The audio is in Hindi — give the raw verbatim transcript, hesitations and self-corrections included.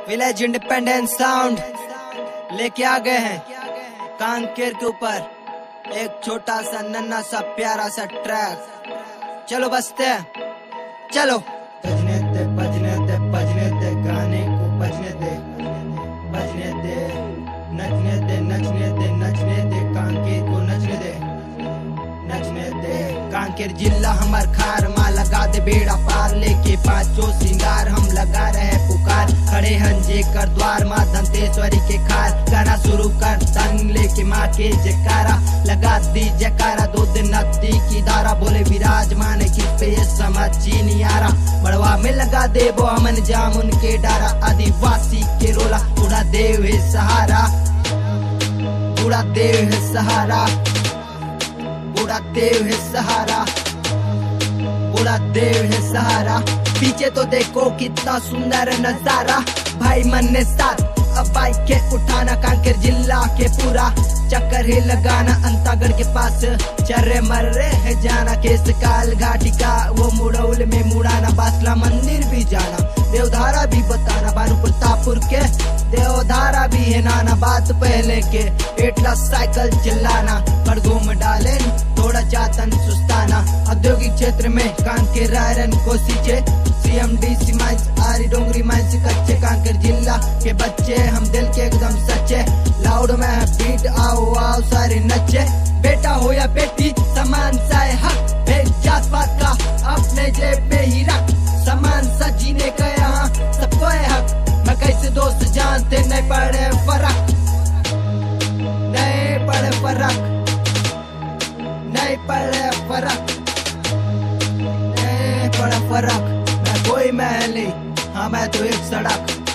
विलेज इंडिपेंडेंस साउंड लेके आ गए हैं कांकेर के ऊपर एक छोटा सा नन्ना सा प्यारा सा ट्रैक। चलो बजते हैं, चलो। बजने दे बजने दे बजने दे गाने को बजने दे बजने दे नचने दे नचने दे नचने दे कांकेर को नचने दे नचने दे। कांकेर जिला हमार खार माँ लगा दे बेड़ा पार लेके पांचों सिंगार हम लगा रहे पुकार। खड़े हंजे कर द्वार माँ दंतेश्वरी के खार गाना शुरू कर तंग लेके माँ के जयकारा लगा दी जयकारा। दो दिन नदी की धारा बोले विराजमान किस पे ये समझ ही नहीं आ रहा। बड़वा में लगा दे वो अमन जाम उनके डारा आदिवासी के रोला पूरा देव है सहारा पूरा देव है सहारा पूरा देव है सहारा पूरा देव है सहारा। पीछे तो देखो कितना सुंदर नजारा भाई मन ने साथ अब बाइक के उठाना कांकेर जिला के पूरा चक्कर ही लगाना। अंतागढ़ के पास चर्रे मर्रे है जाना केस काल घाटी का वो मुड़ौल में मुड़ाना बासला मंदिर भी जाना देवधारा भी बताना बानू प्रतापपुर के देवधारा भी है नाना बात पहले के एटला साइकिल चलाना पर घूम डाले थोड़ा चातन सुस्ताना। औद्योगिक क्षेत्र में कांकेर रायरन कोसीचे CMDC mines Ari Dongri mines कच्चे कांकेर जिला के बच्चे हम दिल के एकदम सच्चे। लाउड में है बीट आओ आओ सारे नच्चे बेटा हो या बेटी समान सा है हक भेद जात पात का अपने जेब में ही रख समान सा जीने का यहाँ सबको है हक। मैं कैसे दोस्त जानते नहीं पड़े फर्क नहीं पड़े फर्क नहीं पड़े फर्क नहीं पड़े फर्क। मैं कोई महल नहीं हाँ मैं तो एक सड़क।